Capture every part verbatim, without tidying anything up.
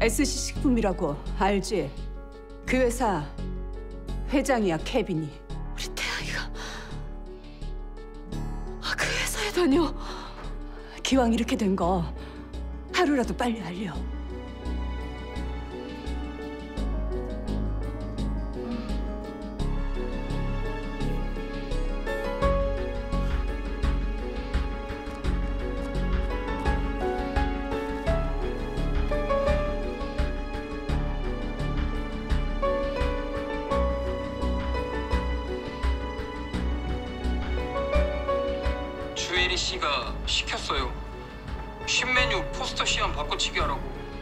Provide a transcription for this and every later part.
에스씨 식품이라고 알지? 그 회사 회장이야, 케빈이. 우리 태양이가 아, 그 회사에 다녀. 기왕 이렇게 된 거 하루라도 빨리 알려. 주혜리 씨가 시켰어요. 신메뉴 포스터 시안 바꿔치기 하라고.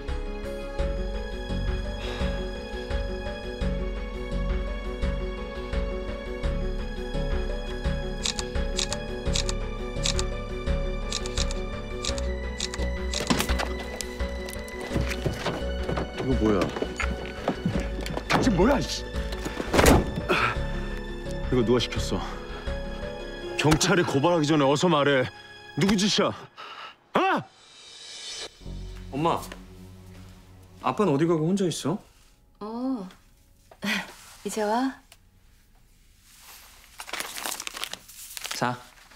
이거 뭐야? 당신 뭐야? 이씨. 이거 누가 시켰어? 경찰에 고발하기 전에 어서 말해. 누구 짓이야? 아! 엄마, 아빠는 어디 가고 혼자 있어? 어, 이제 와. 자,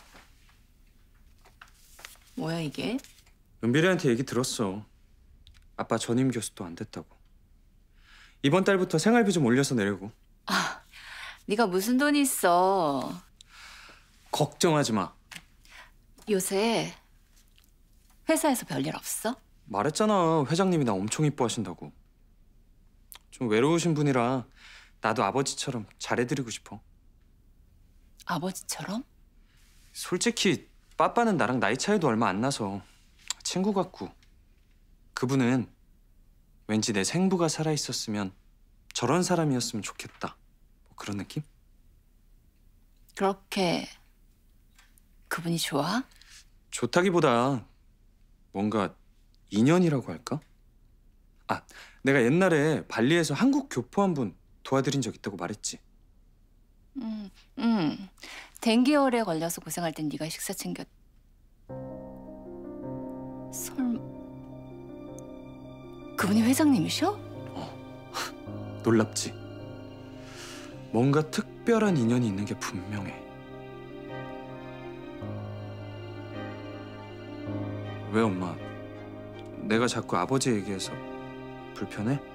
뭐야 이게? 은비리한테 얘기 들었어. 아빠 전임 교수도 안 됐다고. 이번 달부터 생활비 좀 올려서 내려고. 아, 네가 무슨 돈이 있어? 걱정하지 마. 요새 회사에서 별일 없어? 말했잖아, 회장님이 나 엄청 이뻐하신다고. 좀 외로우신 분이라 나도 아버지처럼 잘해드리고 싶어. 아버지처럼? 솔직히 빠빠는 나랑 나이 차이도 얼마 안 나서 친구 같고, 그분은 왠지 내 생부가 살아있었으면 저런 사람이었으면 좋겠다. 뭐 그런 느낌? 그렇게 그분이 좋아? 좋다기보다 뭔가 인연이라고 할까? 아, 내가 옛날에 발리에서 한국 교포 한 분 도와드린 적 있다고 말했지. 응, 응. 댕기열에 걸려서 고생할 땐 네가 식사 챙겼... 설마... 그분이 회장님이셔? 놀랍지? 뭔가 특별한 인연이 있는 게 분명해. 왜 엄마? 내가 자꾸 아버지 얘기해서 불편해?